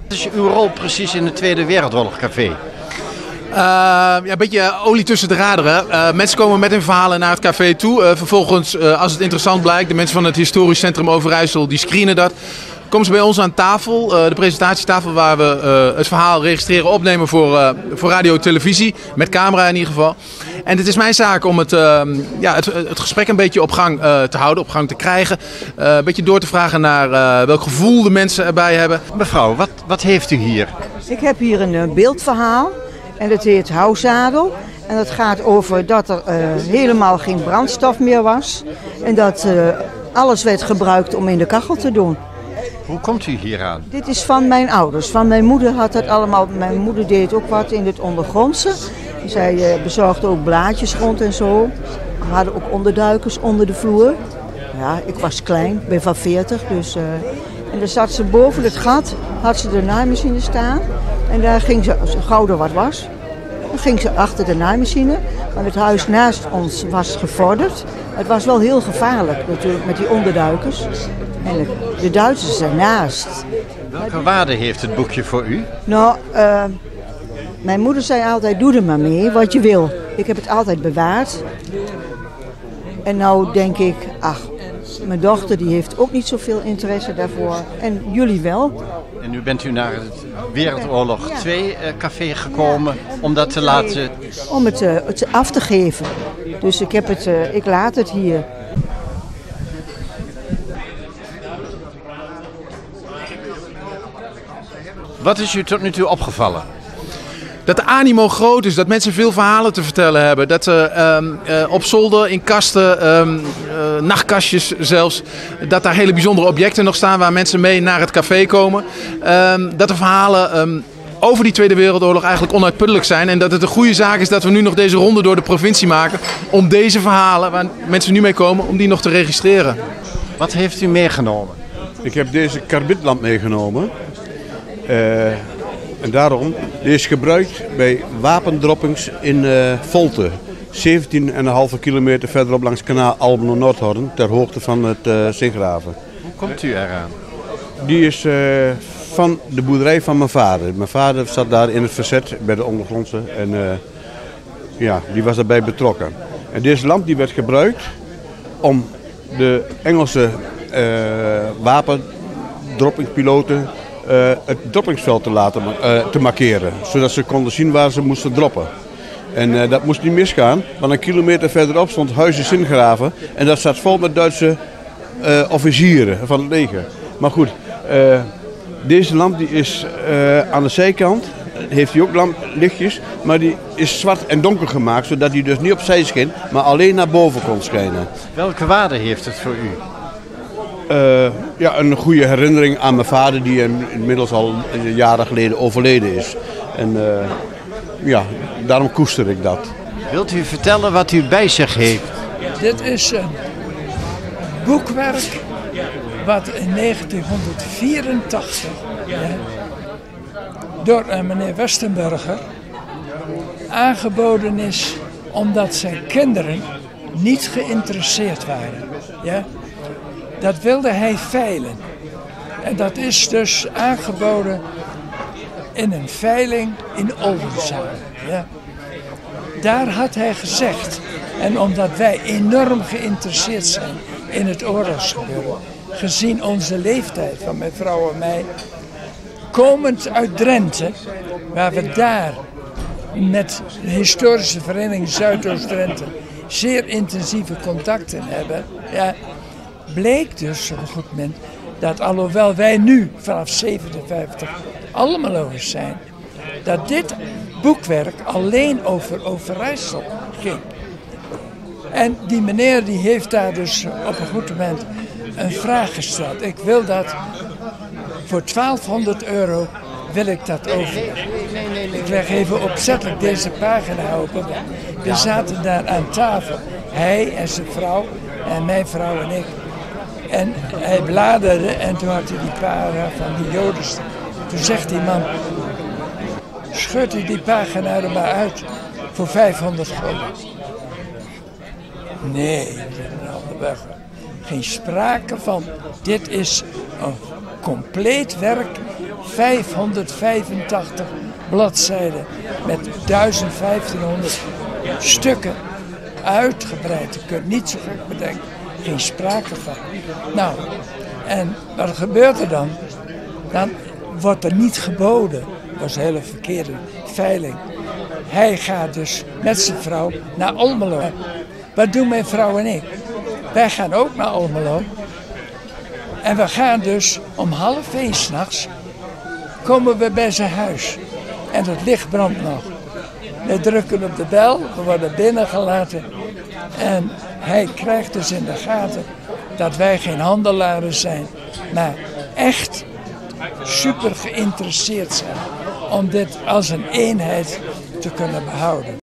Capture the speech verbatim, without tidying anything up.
Wat is uw rol precies in het Tweede Wereldoorlog Café? Uh, ja, een beetje olie tussen de raderen. Uh, mensen komen met hun verhalen naar het café toe. Uh, vervolgens, uh, als het interessant blijkt, de mensen van het Historisch Centrum Overijssel, die screenen dat. Komen ze bij ons aan tafel, uh, de presentatietafel waar we uh, het verhaal registreren, opnemen voor, uh, voor radio en televisie. Met camera in ieder geval. En het is mijn zaak om het, uh, ja, het, het gesprek een beetje op gang uh, te houden, op gang te krijgen. Uh, een beetje door te vragen naar uh, welk gevoel de mensen erbij hebben. Mevrouw, wat, wat heeft u hier? Ik heb hier een uh, beeldverhaal. En dat heet Houszadel. En dat gaat over dat er uh, helemaal geen brandstof meer was. En dat uh, alles werd gebruikt om in de kachel te doen. Hoe komt u hier aan? Dit is van mijn ouders. Van mijn moeder had het allemaal. Mijn moeder deed ook wat in het ondergrondse. Zij uh, bezorgde ook blaadjes rond en zo. We hadden ook onderduikers onder de vloer. Ja, ik was klein, ik ben van veertig. Dus, uh, en dan zat ze boven het gat, had ze de naaimachine staan. En daar ging ze, als gauw er wat was, dan ging ze achter de naaimachine. Maar het huis naast ons was gevorderd. Het was wel heel gevaarlijk natuurlijk met die onderduikers. En de Duitsers ernaast. Welke waarde heeft het boekje voor u? Nou, uh, mijn moeder zei altijd, doe er maar mee wat je wil. Ik heb het altijd bewaard. En nou denk ik, ach, mijn dochter die heeft ook niet zoveel interesse daarvoor. En jullie wel. En nu bent u naar het Wereldoorlog twee café gekomen om dat te laten... Om het, uh, het af te geven. Dus ik, heb het, uh, ik laat het hier. Wat is u tot nu toe opgevallen? Dat de animo groot is, dat mensen veel verhalen te vertellen hebben. Dat ze uh, uh, op zolder, in kasten, uh, uh, nachtkastjes zelfs, dat daar hele bijzondere objecten nog staan waar mensen mee naar het café komen. Uh, dat de verhalen um, over die Tweede Wereldoorlog eigenlijk onuitputtelijk zijn. En dat het een goede zaak is dat we nu nog deze ronde door de provincie maken om deze verhalen, waar mensen nu mee komen, om die nog te registreren. Wat heeft u meegenomen? Ik heb deze karbidlamp meegenomen. Uh, en daarom, die is gebruikt bij wapendroppings in uh, Volte. zeventien komma vijf kilometer verderop langs kanaal Almelo-Noordhorn, ter hoogte van het uh, Zeegraven. Hoe komt u eraan? Die is uh, van de boerderij van mijn vader. Mijn vader zat daar in het verzet bij de ondergrondse en uh, ja, die was daarbij betrokken. En deze lamp die werd gebruikt om de Engelse uh, wapendroppingpiloten Uh, het droppingsveld te laten uh, te markeren, zodat ze konden zien waar ze moesten droppen. En uh, dat moest niet misgaan, want een kilometer verderop stond Huizen Zingraven en dat zat vol met Duitse uh, officieren van het leger. Maar goed, uh, deze lamp die is uh, aan de zijkant, heeft hij ook lamplichtjes, maar die is zwart en donker gemaakt, zodat hij dus niet opzij scheen, maar alleen naar boven kon schijnen. Welke waarde heeft het voor u? Uh, ja, een goede herinnering aan mijn vader die inmiddels al jaren geleden overleden is. En uh, ja, daarom koester ik dat. Wilt u vertellen wat u bij zich heeft? Dit is een boekwerk wat in negentien vierentachtig ja, door uh, meneer Westenburger aangeboden is omdat zijn kinderen niet geïnteresseerd waren. Ja? Dat wilde hij veilen. En dat is dus aangeboden in een veiling in Oldenzaal. Ja. Daar had hij gezegd, en omdat wij enorm geïnteresseerd zijn in het oorlogsgebeuren, gezien onze leeftijd van mijn vrouw en mij, komend uit Drenthe, waar we daar met de historische vereniging Zuidoost-Drenthe zeer intensieve contacten hebben, ja, bleek dus op een goed moment dat alhoewel wij nu vanaf zevenenvijftig Almeloers zijn, dat dit boekwerk alleen over Overijssel ging. En die meneer die heeft daar dus op een goed moment een vraag gesteld. Ik wil dat voor twaalfhonderd euro wil ik dat overleggen. Ik leg even opzettelijk deze pagina open. We zaten daar aan tafel, hij en zijn vrouw en mijn vrouw en ik. En hij bladerde en toen had hij die pagina van die Joden. Toen zegt die man, scheurt u die pagina er maar uit voor vijfhonderd gulden. Nee, zei de burger. Geen sprake van. Dit is een compleet werk vijfhonderdvijfentachtig bladzijden met duizend vijftienhonderd stukken. Uitgebreid, je kunt niet zo gek bedenken, geen sprake van. Nou, en wat gebeurt er dan? Dan wordt er niet geboden. Dat was een hele verkeerde veiling. Hij gaat dus met zijn vrouw naar Almelo. Wat doen mijn vrouw en ik? Wij gaan ook naar Almelo. En we gaan dus om half één 's nachts komen we bij zijn huis. En het licht brandt nog. We drukken op de bel, we worden binnengelaten. En hij krijgt dus in de gaten dat wij geen handelaren zijn. Maar echt super geïnteresseerd zijn om dit als een eenheid te kunnen behouden.